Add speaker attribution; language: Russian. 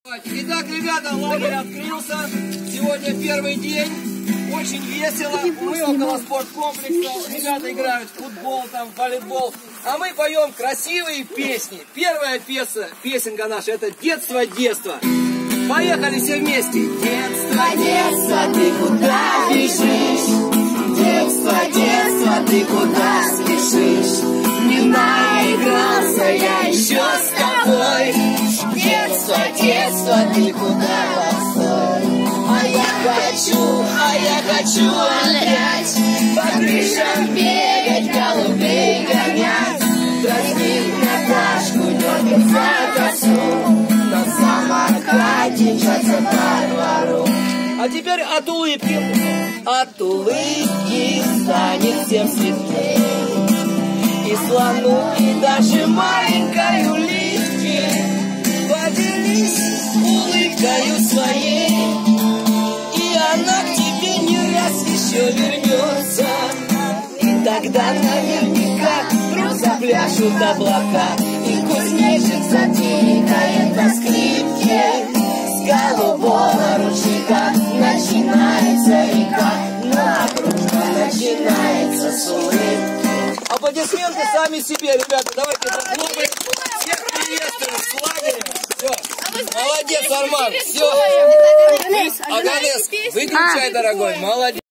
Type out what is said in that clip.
Speaker 1: Итак, ребята, лагерь открылся. Сегодня первый день. Очень весело. Мы около спорткомплекса. Ребята играют в футбол, там, в волейбол. А мы поем красивые песни. Первая песенка наша — это «Детство, детство». Поехали все вместе.
Speaker 2: Детство, детство, ты куда бежишь? Детство, детство, ты куда спешишь? Не наигрался я еще с тобой. Детство, детство, ты куда, постой? А я хочу опять по крышам бегать, голубей гонять, дразнить Наташку, дергаться косу, на самокате мчаться по двору.
Speaker 1: А теперь от улыбки.
Speaker 2: От улыбки станет всем светлей, и слону, и даже маленькой улитке поделись улыбкою своей, и она к тебе не раз еще вернется, и тогда наверняка вдруг запляшут облака, и кузнечик затикает на скрипке. С голубого ручейка начинается река, но дружба начинается с улыбки.
Speaker 1: Аплодисменты сами себе, ребята. Давайте похлопаем. Всех приветствуем с лагерем. Все. Молодец, Арман. Все. Аганес, выключай, дорогой. Молодец.